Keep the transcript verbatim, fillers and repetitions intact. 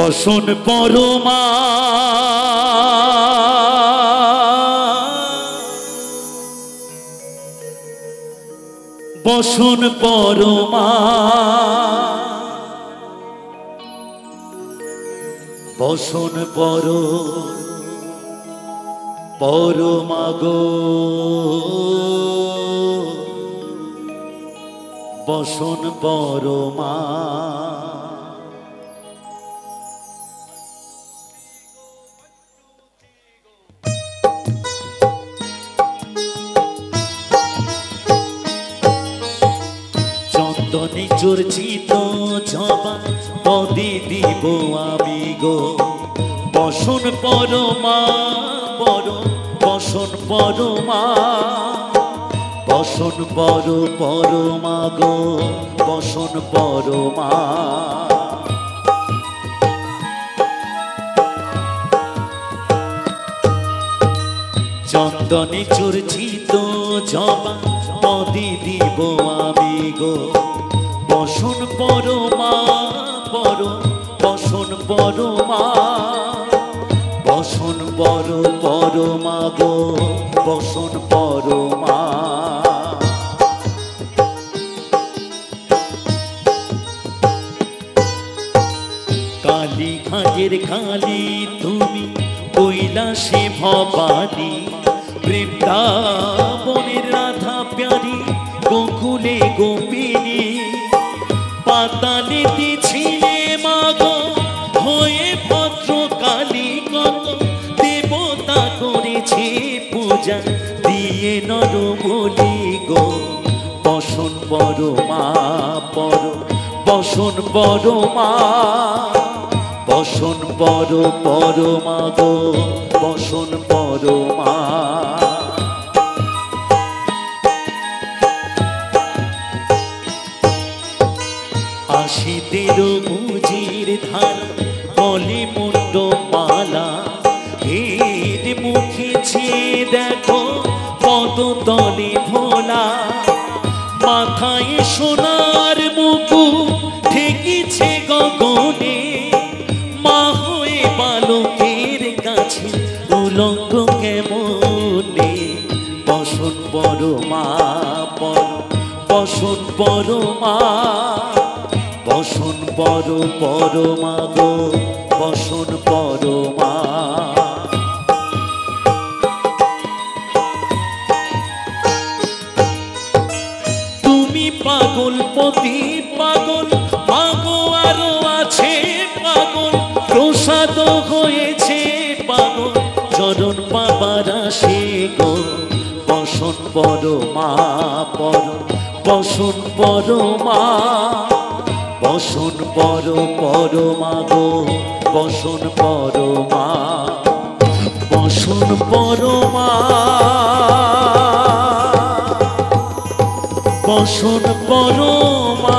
বসন পরমা বসন পরমা বসন পর পরমা গো বসন পরমা চন্দনে চর্চিত জবা পদে দিব আমি গো বসন পরমা পর বসন পরমা বসন পর পরমা গো বসন পরমা চন্দনে চর্চিত জবা পদে দিব আমি গো বসন পরমা পর বসন পরমা বসন পর পরমা গো বসন পরমা কালী ঘাটের কালী তুমি কৈলাসে ভবানী বৃন্দাবনের রাধা প্যারি গোকুলে গোপিনী পাতালেতে ছিলে মাগো হয়ে ভদ্র কালী কত দেবতা করেছে পূজা দিয়ে নর বলি গো বসন পরমা পর বসন পরমা বসন পর পরমা গো বসন পরমা আশিতের মুজির ধার বলে মুন্ড মালা এর মুখেছে দেখো পদ তলে ভোলা মাথায় সোনার মুকুট ঠেকেছে গগনে মা হয়ে বালকের কাছে উলঙ্গ কেমনে বসন পরমা পর বসন পরমা বসন পর পরমা গো বসন পরমা তুমি পাগল পতি পাগল মাগো আরো আছে পাগল প্রসাদ হয়েছে পাগল চরণ বাবার আসে গো বসন পরমা পর বসন পরমা বসন পর পরমা গো বসন পরমা বসন পরমা বসন পরমা